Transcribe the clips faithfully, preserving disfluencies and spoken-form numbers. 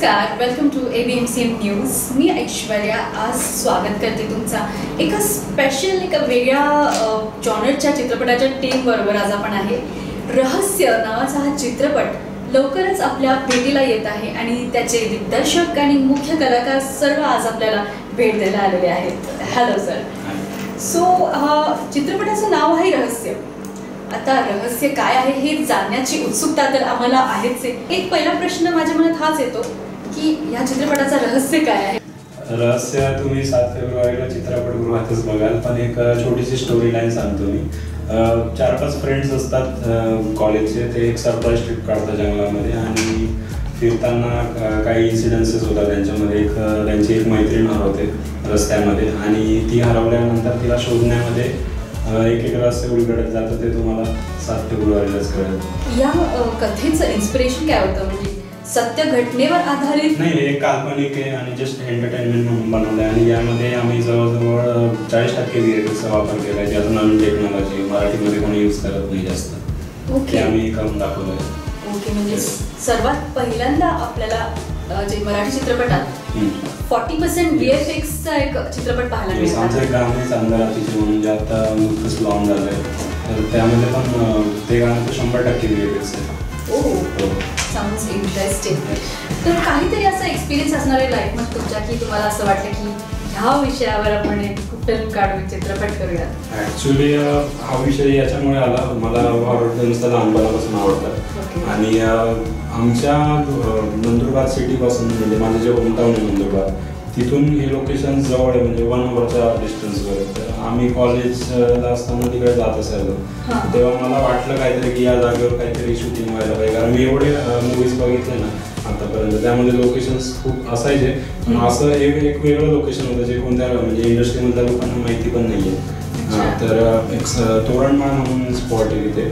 नमस्कार, welcome to A B M C M news. मी ऐश्वर्या आज स्वागत करते तुमचा एका स्पेशल एका वेगळ्या जॉनरच्या चित्रपटाच्या टीम बरोबर. आज आपण आहे रहस्य नावाचा हा चित्रपट लवकरच आपल्या भेटीला येत आहे आणि त्याचे दिग्दर्शक आणि मुख्य कलाकार सर्व आज आपल्याला भेट द्यायला आलेले आहेत. Hello sir. सो चित्रपटाचं नाव आहे रहस्य. आता रहस्य काय आहे हे जाणण्याची उत्सुकता तर आम्हाला आहेच. एक पहिला प्रश्न माझ्या मनात हाच येतो की या चित्रपटाचं रहस्य काय आहे. रहस्य तुम्ही सात फेब्रुवारीला चित्रपटगृहातच बघाल, पण एक छोटीशी स्टोरी लाईन सांगतो मी. चार पाच फ्रेंड्स असतात कॉलेजचे, ते एक सरप्राईज ट्रिप काढतात जंगलामध्ये आणि फिरताना काही इन्सिडेन्सेस होतात त्यांच्यामध्ये. एक त्यांची एक मैत्रीण हरवते रस्त्यामध्ये आणि ती हरवल्यानंतर तिला शोधण्यामध्ये एक एक रहस्य उलगडत जातं. ते तुम्हाला सात फेब्रुवारीलाच कळेल. या कथेचं इन्स्पिरेशन काय होतं, म्हणजे सत्य घटनेवर आधारित नाही, एक काल्पनिक आहे आणि जस्ट एंटरटेनमेंट म्हणून बनवलं आहे. आणि यामध्ये आम्ही जवळजवळ चाळीस टक्के व्हीएफएक्सचा वापर केला आहे, ज्यात नवीन टेक्नॉलॉजी मराठीमध्ये कोणी यूज करत नाही जास्त. ओके, आम्ही करून दाखवलं आहे. ओके, म्हणजे सर्वात पहिल्यांदा आपल्याला जे मराठी चित्रपटात फोर्टी पर्सेंट व्हीएफएक्सचा एक चित्रपट पाहायला मिळाला. आमचं एक गाणं आहे चांदरातीचे म्हणून, जे आता नुकतंच लॉन्च झालं आहे, तर त्यामध्ये पण ते गाणं तर शंभर टक्के व्हीएफएक्स आहे. Oh, sounds interesting. तर काहीतरी असा एक्सपिरियन्स असणार आहे लाईफमध्ये तुमच्या की तुम्हाला असं वाटतं की ह्या विषयावर आपण एक फिल्म काढू, चित्रपट करूयात. ॲक्च्युली हा विषय याच्यामुळे आला, मला हॉरर फिल्म्स तर लहानपणापासून आवडतात आणि आमच्या नंदुरबार सिटीपासून, म्हणजे माझं जे होमटाऊन आहे नंदुरबार, तिथून हे लोकेशन जवळ आहे, म्हणजे वन अवरच्या डिस्टन्सवर. तर आम्ही कॉलेजला असताना तिकडे जात असायचो. तेव्हा मला वाटलं काहीतरी की या जागेवर काहीतरी शूटिंग व्हायला पाहिजे, कारण मी एवढे मूवीज बघितले ना आतापर्यंत, त्यामध्ये लोकेशन्स खूप असायचे. पण असं एक एक वेगळं लोकेशन होतं जे कोणत्या म्हणजे इंडस्ट्रीमधल्या लोकांना माहिती पण नाही आहे. तर एक तोरणमाळ म्हणून स्पॉट आहे तिथे,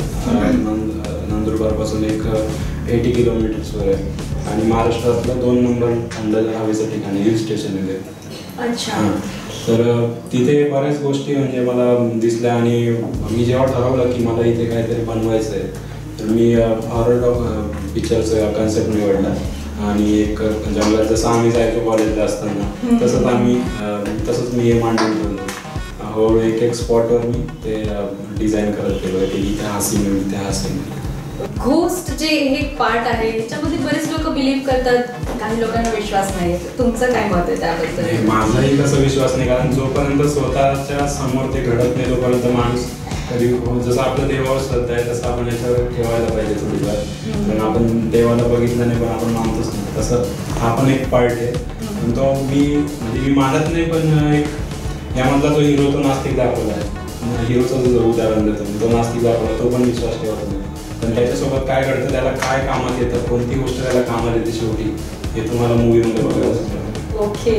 नंदुरबारपासून एक एटी किलोमीटर्सवर आहे आणि महाराष्ट्रातलं दोन नंबर थंड हवेचं ठिकाण हिल स्टेशन आहे. अच्छा. तर तिथे बऱ्याच गोष्टी म्हणजे मला दिसल्या आणि मी जेव्हा ठरवलं की मला इथे काहीतरी बनवायचं आहे, तर मी हॉरर पिक्चरचं कन्सेप्ट निवडला आणि एक जंगलात जसं आम्ही जायचो कॉलेजला असताना तसंच आम्ही तसंच मी हे मांडून ठेवलं. हळूहळू एक एक स्पॉटवर मी ते डिझाईन करत गेलो की इथे हा सीन आहे, इथे हा सीन आहे. घोस्ट जे हे पार्ट आहे त्याच्यामध्ये बरेच लोक बिलीव्ह करतात, काही लोकांना विश्वास नाही. तुमचं काय मत आहे त्याबद्दल? माझाही तसा विश्वास नाही, कारण जोपर्यंत स्वतःच्या समोर ते घडत नाही तोपर्यंत माणूस कधी, जसं आपलं देवावर श्रद्धा आहे तसं आपण याच्यावर ठेवायला पाहिजे थोडीफार. कारण आपण देवाला बघितलं नाही पण आपण मानतोच नाही, तसं हा पण एक पार्ट आहे. पण तो मी म्हणजे मी मानत नाही, पण एक यामधला जो हिरो तो नास्तिक दाखवला आहे, हिरोचं जो उदाहरण देतो तो नास्तिक दाखवला, तो पण विश्वास ठेवत नाही. पण त्याच्यासोबत काय घडतं, त्याला काय कामात येतं, कोणती गोष्ट त्याला कामात येते शेवटी, हे तुम्हाला मूवीमध्ये बघायला. ओके,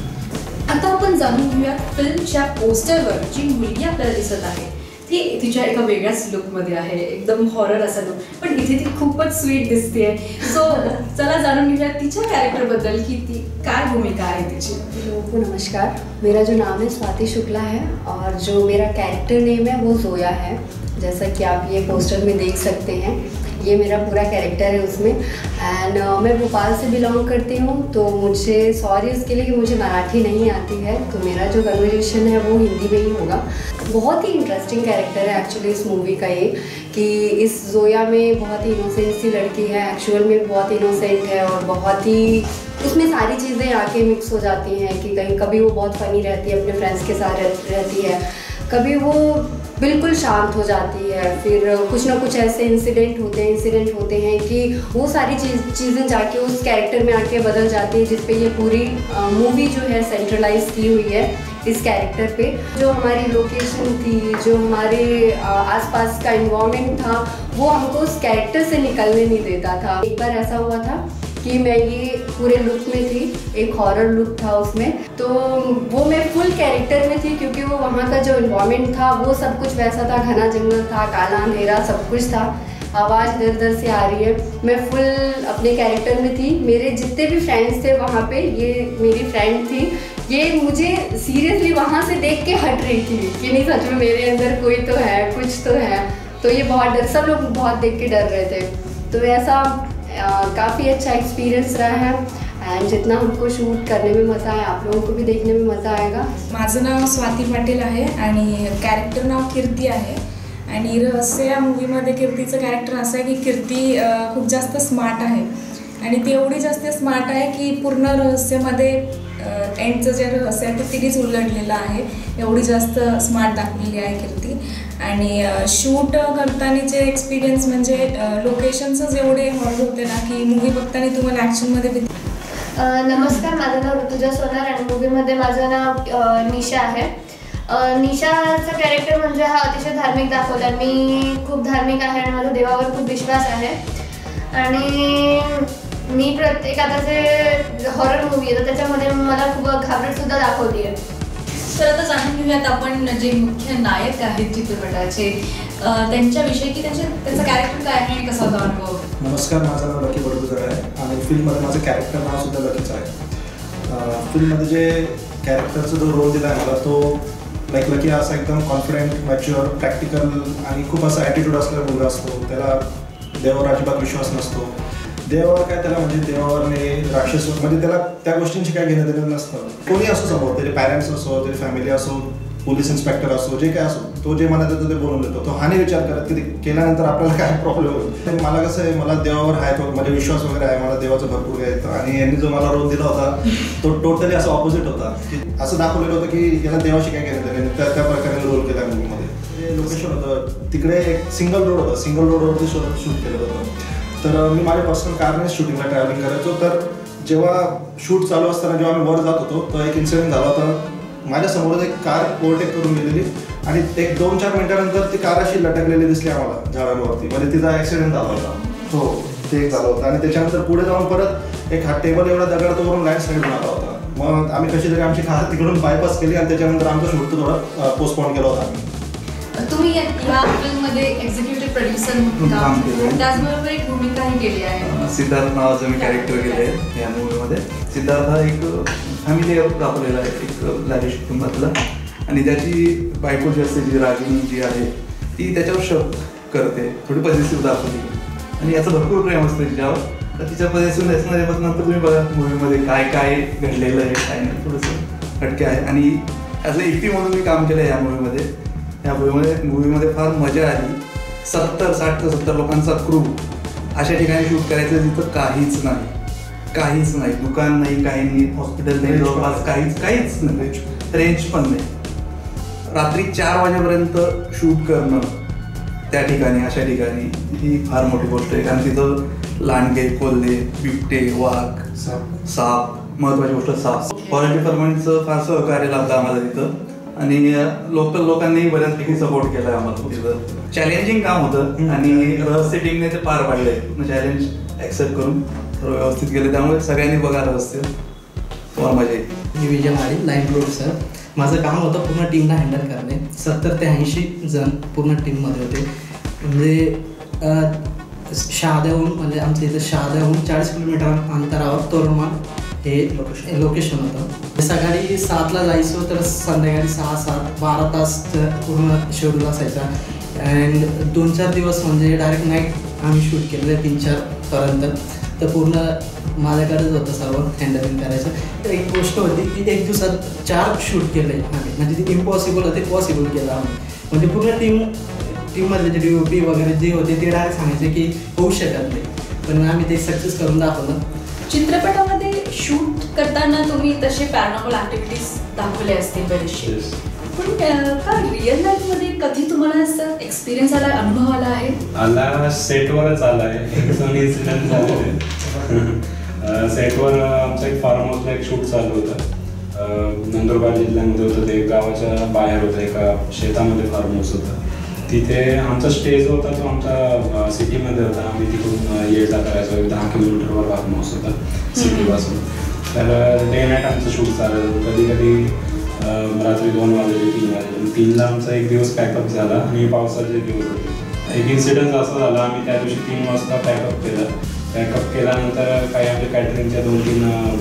आता आपण जाणून घेऊया फिल्मच्या पोस्टरवर जी मुलगी आपल्याला दिसत आहे ती तिच्या एका वेगळ्याच लुकमध्ये आहे, एकदम हॉरर असा लुक, पण इथे ती खूपच स्वीट दिसते. सो चला जाणून घेऊया तिच्या कॅरेक्टरबद्दल की ती काय भूमिका आहे तिची. लोगों को नमस्कार, मेरा जो नाम है स्वाति शुक्ला है और जो मेरा कैरेक्टर नेम है वो जोया है. जैसा कि आप ये पोस्टर में देख सकते हैं, ये मेरा पूरा कैरेक्टर है उसमें. एंड uh, मैं भोपाल से बिलोंग करती हूँ, तो मुझे सॉरी उसके लिए कि मुझे मराठी नहीं आती है, तो मेरा जो कन्वर्सेशन है वो हिंदी में ही होगा. बहुत ही इंटरेस्टिंग कैरेक्टर है एक्चुअली इस मूवी का ये, कि इस जोया में बहुत ही इनोसेंट सी लड़की है, एक्चुअल में बहुत इनोसेंट है और बहुत ही उसमें सारी चीज़ें आके मिक्स हो जाती हैं कि कहीं कभी वो बहुत फ़नी रहती है, अपने फ्रेंड्स के साथ रहती है, कभी वो बिल्कुल शांत हो जाती है. फिर कुछ ना कुछ ऐसे इंसिडेंट होते हैं इंसिडेंट होते हैं कि वो सारी चीज़ चीज़ें जाके उस कैरेक्टर में आके बदल जाती है, जिस पे ये पूरी मूवी जो है सेंट्रलाइज की हुई है इस कैरेक्टर पे. जो हमारी लोकेशन थी, जो हमारे आसपास का इन्वायरमेंट था, वो हमको उस कैरेक्टर से निकलने नहीं देता था. एक बार ऐसा हुआ था कि मैं ये पूरे लुक में थी, एक हॉरर लुक था उसमें, तो वो मैं फुल कैरेक्टर में थी क्योंकि वो वहाँ का जो इन्वायरमेंट था वो सब कुछ वैसा था, घना जंगल था, काला अंधेरा सब कुछ था, आवाज़ दर दर से आ रही है. मैं फुल अपने कैरेक्टर में थी. मेरे जितने भी फ्रेंड्स थे वहाँ पे, ये मेरी फ्रेंड थी, ये मुझे सीरियसली वहाँ से देख के हट रही थी कि नहीं सच में मेरे अंदर कोई तो है, कुछ तो है. तो ये बहुत डर, सब लोग बहुत देख के डर रहे थे. तो ऐसा काफ़ी अच्छा एक्सपीरियंस रहा है एंड जितना हमको शूट करने में मज़ा आया आप लोगों को भी देखने में मज़ा आएगा। माझं नाव स्वाती पाटील आहे आणि कॅरेक्टर नाव कीर्ती आहे आणि रहस्य या मूवीमध्ये कीर्तीचं कॅरेक्टर असं आहे की कीर्ती खूप जास्त स्मार्ट आहे आणि ती एवढी जास्त स्मार्ट आहे की पूर्ण रहस्यामध्ये एंडचं जे रहस्य आहे ते तिनेच उलगडलेलं आहे, एवढी जास्त स्मार्ट दाखवलेली आहे कीर्ती। आणि शूट करतानाचे एक्सपिरियन्स म्हणजे लोकेशन्सच एवढे हॉरर होते ना की मूवी बघताना तुम्हाला ॲक्शनमध्ये भीती। नमस्कार, माझं नाव ऋतुजा सोनार आणि मूवीमध्ये माझं नाव निशा आहे। निशाचा कॅरेक्टर म्हणजे हा अतिशय धार्मिक दाखवला। मी खूप धार्मिक आहे आणि माझा देवावर खूप विश्वास आहे आणि मी प्रत्येक आता जे हॉरर मूवी आहे तर त्याच्यामध्ये मला खूप घाबरटसुद्धा दाखवली आहे। तर आता जाणून घेऊयात आपण जे मुख्य नायक आहेत चित्रपटाचे त्यांच्याविषयी की त्यांचे त्यांचं कॅरेक्टर काय आहे आणि कसा होता अनुभव। नमस्कार, माझं नाव लकी बडगुजर आहे आणि फिल्ममध्ये माझं कॅरेक्टर नाव सुद्धा लकीच आहे। फिल्ममध्ये जे कॅरेक्टरचा जो रोल दिला आहे मला तो लाईक लकी असा एकदम कॉन्फिडेंट, मॅच्युअर, प्रॅक्टिकल आणि खूप असा ॲटिट्यूड असलेला मुलगा असतो। त्याला देवावर अजिबात विश्वास नसतो। देवावर काय त्याला म्हणजे देवावर नाही राक्षसवर म्हणजे त्याला त्या गोष्टींची काय घेणं देणं नसतं। कोणी असो समोर, त्याचे पॅरेंट्स असो, त्याची फॅमिली असो, पोलीस इन्स्पेक्टर असो, जे काय असो, तो जे मनात येतो ते बोलून देतो। तो हा नाही विचार करत की ते केल्यानंतर आपल्याला काय प्रॉब्लेम होईल। मला कसं आहे, मला देवावर आहे तो म्हणजे विश्वास वगैरे आहे, मला देवाचं भरपूर काय येतं आणि यांनी जो मला रोल दिला होता तो टोटली असं ऑपोजिट होता की असं दाखवलेलं होतं की याला देवाशी काय घेणं देणं, त्या त्या प्रकारे रोल केला मूवीमध्ये। लोकेशन होतं तिकडे एक सिंगल रोड होतं, सिंगल रोडवरती शूट केलं होतं। तर मी माझ्या पर्सनल कारनेच शूटिंगला ट्रॅव्हलिंग करायचो। तर जेव्हा शूट चालू असताना जेव्हा आम्ही वर जात होतो तर एक इन्सिडेंट झाला होता। माझ्यासमोरच एक कार ओव्हरटेक करून गेलेली आणि एक दोन चार मिनिटानंतर ती कार अशी लटकलेली दिसली आम्हाला झाडांवरती, म्हणजे तिचा ॲक्सिडेंट झाला होता। हो, ते एक झालं होतं आणि त्याच्यानंतर पुढे जाऊन परत एक हा टेबल एवढा दगड तो वरून लँडस्लाईड आला होता। मग आम्ही कशी तरी आमची कार तिकडून बायपास केली आणि त्याच्यानंतर आमचं शूट थोडं पोस्टपोन केलं होतं आम्ही। तुम्ही या फिल्ममध्ये एक्झिक्युटिव्ह प्रोड्युसर काम केलं, त्याचबरोबर एक भूमिकाही केली आहे। सिद्धार्थ नावाचं मी कॅरेक्टर केलं आहे या मूवीमध्ये। सिद्धार्थ हा एक फॅमिली दाखवलेला आहे, एक लालिश कुटुंबातला, आणि त्याची बायको जी असते जी रागिनी जी आहे ती त्याच्यावर शक करते, थोडी पॉझिटिव्ह दाखवली आणि याचं भरपूर प्रेम असतं तिच्यावर। तर तिच्या पॉझिटिव्ह असणारे नंतर तुम्ही बघा मूवीमध्ये काय काय घडलेलं आहे, काय नाही, थोडंसं हटके आहे। आणि ॲज अ एकटी म्हणून मी काम केलं आहे या मूवीमध्ये। या मूवीमध्ये मूवीमध्ये फार मजा आली। सत्तर साठ ते सत्तर लोकांचा क्रू अशा ठिकाणी शूट करायचं जिथं काहीच नाही, काहीच नाही, दुकान नाही, काही नाही, हॉस्पिटल नाही, जवळपास काहीच काहीच नाही, रेंज पण नाही। रात्री चार वाजेपर्यंत शूट करणं त्या ठिकाणी, अशा ठिकाणी, ही फार मोठी गोष्ट आहे। कारण तिथं लांडगे, कोल्हे, बिबटे, वाघ, साप, महत्त्वाची गोष्ट साप, फॉरेस्ट डिपार्टमेंटचं फार सहकार्य लाभलं आम्हाला तिथं आणि लोकल लोकांनीही बऱ्याचपैकी सपोर्ट केला आहे आम्हाला तिथं। चॅलेंजिंग काम होतं आणि रहस्य टीमने ते पार पाडलंय, चॅलेंज ॲक्सेप्ट करून व्यवस्थित केलं, त्यामुळे सगळ्यांनी बघा रहस्य, फार मजा येते। मी विजय माळी, लाईन प्रोड्युसर। माझं काम होतं पूर्ण टीमला हँडल करणे। सत्तर ते ऐंशी जण पूर्ण टीममध्ये होते। म्हणजे शहाद्याहून म्हणजे आमच्या इथं शहाद्याहून चाळीस किलोमीटर अंतरावर तोरणमाळ हे लोकेशन लोकेशन होतं। सकाळी सातला जायचो तर संध्याकाळी सहा सात बारा तास पूर्ण शेड्यूल असायचा अँड दोन चार दिवस म्हणजे डायरेक्ट नाईट आम्ही शूट केलेलं आहे तीन चारपर्यंत। तर पूर्ण माझ्याकडेच होतं सर्व हँडलिंग करायचं। तर एक गोष्ट होती की एक दिवसात चार शूट केले आम्ही, म्हणजे ते इम्पॉसिबल होते पॉसिबल केलं आम्ही। म्हणजे पूर्ण टीम टीममधले जे डी ओ पी वगैरे जे होते ते डायरेक्ट सांगायचे की होऊ शकत नाही, पण आम्ही ते सक्सेस करून दाखवलं। चित्रपटामध्ये शूट करताना तुम्ही तसे पॅरानॉर्मल ॲक्टिव्हिटीज दाखवले असतील बरेचसे, पण का रिअल लाईफमध्ये कधी तुम्हाला असं एक्सपिरियन्स आला, अनुभव आला आहे? आला, सेटवरच आला आहे। एक दोन इन्सिडेंट झाले सेटवर। आमचं एक फार्म हाऊसला एक शूट चालू होतं, नंदुरबार जिल्ह्यामध्ये होतं, ते गावाच्या बाहेर होतं, एका शेतामध्ये फार्म हाऊस होतं। तिथे आमचा स्टे जो होता तो आमच्या सिटीमध्ये होता। आम्ही तिकडून ये जा करायचो, एक दहा किलोमीटरवर फार्म हाऊस होता सिटीपासून। तर डे नाईट आमचं शूट चालायचं, कधी कधी रात्री दोन वाजले, तीन वाजले। तीनला आमचा एक दिवस पॅकअप झाला आणि पावसाचे दिवस होते। एक इन्सिडन्स असा झाला, आम्ही त्या दिवशी तीन वाजता पॅकअप केलं। पॅकअप केल्यानंतर काही आपल्या कॅटरिंगच्या दोन तीन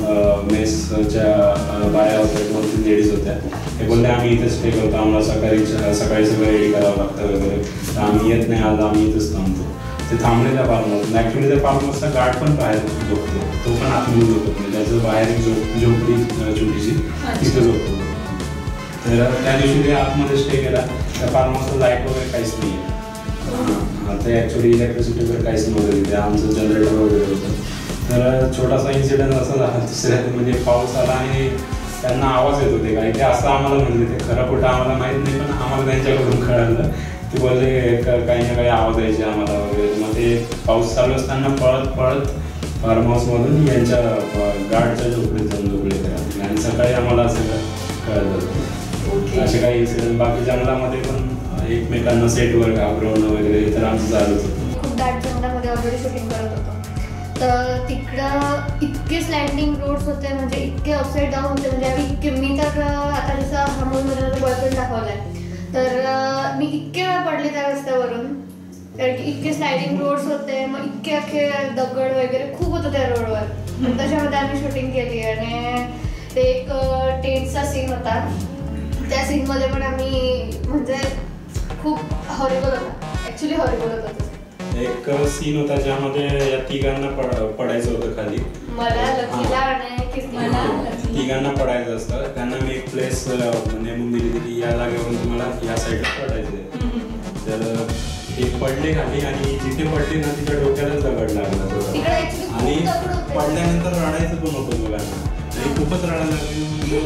मेसच्या बाया होत्या, दोन तीन लेडीज होत्या। ते बोलले आम्ही इथेच स्टे करतो, आम्हाला सकाळी सकाळी सगळं रेडी करावं लागतं वगैरे, तर आम्ही येत नाही, आज आम्ही इथेच थांबतो। ते थांबलेल्या फार्म हाऊस. ॲक्च्युली त्या फार्म हाऊसचा गार्ड पण बाहेर झोपतो, तो पण आतमध्ये झोपत नाही, त्याचं बाहेर एक झोप झोपडी छोटीशी तिथे झोपतो. तर त्या दिवशी ते आतमध्ये स्टे केला. त्या फार्म हाऊसला लाईट वगैरे काहीच नाही आहे. ते ॲक्च्युली इलेक्ट्रिसिटी वगैरे काहीच नव्हतं तिथे, आमचं जनरेटर वगैरे होतं. तर छोटासा इन्सिडेंट असा झाला दुसऱ्या, म्हणजे पाऊस आला आणि त्यांना आवाज येत होते काही, ते असं आम्हाला म्हणले, ते खरं खोटं आम्हाला माहीत नाही, पण आम्हाला त्यांच्याकडून कळलं. ते बोलले काही ना काही आवाज यायचे आम्हाला वगैरे. मग ते पाऊस चालू असताना पळत पळत फार्म हाऊसमधून यांच्या गार्डच्या झोपडीत जाऊन झोपले ते, आणि सकाळी आम्हाला असं कळलं. असे काही इन्सिडेंट बाकी जंगलामध्ये पण एकमेकांना सेटवर घाबरवणं वगैरे तर आमचं चालूच होतं. खूप दाट जंगलामध्ये ऑलरेडी शूटिंग करत होतो, तर तिकडं इतके स्लँडिंग रोड्स होते, म्हणजे इतके अपसाईड डाऊन होते, म्हणजे आम्ही इतके, मी तर आता जसं हा मूवीमध्ये बॉयफ्रेंड दाखवला आहे, तर मी इतके वेळा पडले त्या रस्त्यावरून, कारण की इतके स्लायडिंग रोड्स होते. मग इतके अख्खे दगड वगैरे खूप होतं त्या रोडवर. त्याच्यामध्ये आम्ही शूटिंग केली आणि ते एक टेंटचा सीन होता, त्या सीनमध्ये पण आम्ही म्हणजे खूप हॉरिबल होता, ॲक्च्युली हॉरिबल होता. एक सीन होता ज्यामध्ये या तिघांना पड पडायचं होतं खाली, मला लकीला आणि मला तिघांना पडायचं असतं. त्यांना मी एक प्लेस नेमून दिली की या जागेवरून तुम्हाला या साईडला पडायचं आहे. तर ते पडले खाली आणि जिथे पडले ना तिथे डोक्यालाच दगड लागला, आणि पडल्यानंतर रडायचं पण होतं मुलांना, आणि खूपच रडायला लागली.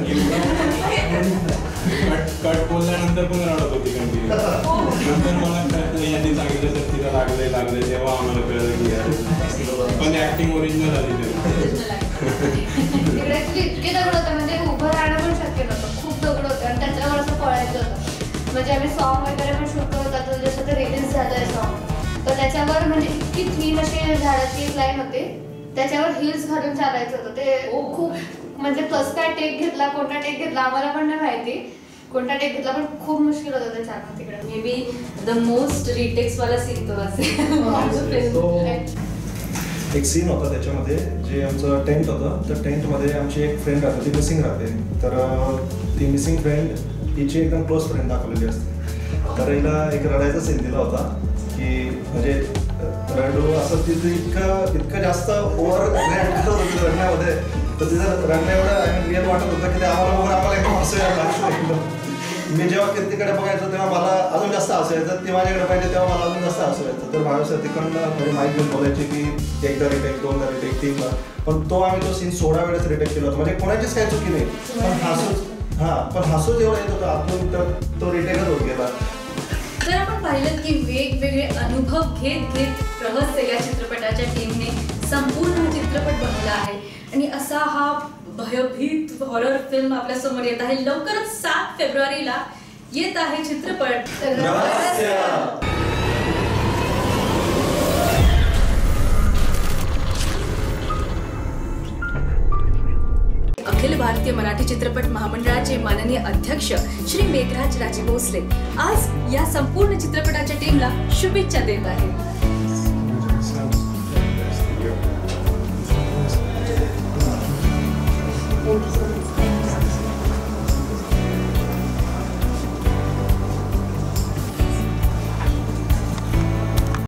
कट बोलल्यानंतर पण रडत होती कंटिन्यू. नंतर मला यांनी सांगितलं तर तिला लागले लागले तेव्हा आम्हाला कळलं की पण ऍक्टिंग ओरिजिनल आली. इतके दगड होते म्हणजे उभं राहणं पण शक्य नव्हतं, खूप दगड होते आणि त्याच्यावर असं पळायचं होतं. म्हणजे आम्ही सॉन्ग वगैरे पण शूट करत होतो, जसं ते रिलीज झालं आहे सॉन्ग, तर त्याच्यावर म्हणजे इतकी थीन अशी झाडाची एक लाईन होती, त्याच्यावर हिल्स घालून चालायचं होतं. ते खूप म्हणजे कसं काय टेक घेतला, कोणता टेक घेतला आम्हाला पण नाही माहिती, कोणता टेक घेतला, पण खूप मुश्किल होतं ते चालणं तिकडे. May be the most retakes वाला सीन तो असेल. एक सीन होता त्याच्यामध्ये, जे आमचं टेंट होतं, तर टेंटमध्ये आमची एक फ्रेंड राहते, ती मिसिंग राहते. तर ती मिसिंग फ्रेंड तिची एकदम क्लोज फ्रेंड दाखवलेली असते. तर हिला एक रडायचा सीन दिला होता की म्हणजे रडू असं तिथं इतकं इतकं जास्त ओव्हर रिॲक्ट करत होतं रडण्यामध्ये, तर तिथं रडणं एवढं आय मीन रिअल वाटत होतं की ते आम्हाला बघून आम्हाला एकदम हसू यायला लागलं. मी जेव्हा कीर्तीकडे बघायचो तेव्हा मला अजून जास्त हसू यायचं, ती माझ्याकडे पाहिजे तेव्हा मला अजून जास्त हसू यायचं. तर भावेश तिकडनं म्हणजे माईक घेऊन बोलायचे की एकदा रिटेक, दोनदा रिटेक, तीनदा, पण तो आम्ही तो सीन सोळा वेळेस रिटेक केला होता. म्हणजे कोणाचीच काही चुकी नाही, पण हसूच हां पण हसूच एवढं येत होतं आतून, तर तो रिटेकच होत गेला. तर आपण पाहिलं की वेगवेगळे अनुभव घेत घेत रहस्य या चित्रपटाच्या टीमने संपूर्ण चित्रपट बनवला आहे, आणि असा हा भयभीत हॉरर फिल्म आपल्या समोर येत आहे. लवकरच सात फेब्रुवारीला येत आहे चित्रपट रहस्य. अखिल भारतीय मराठी चित्रपट महामंडळाचे माननीय अध्यक्ष श्री मेघराज राजे भोसले आज या संपूर्ण चित्रपटाच्या टीमला शुभेच्छा देत आहेत. Thank you.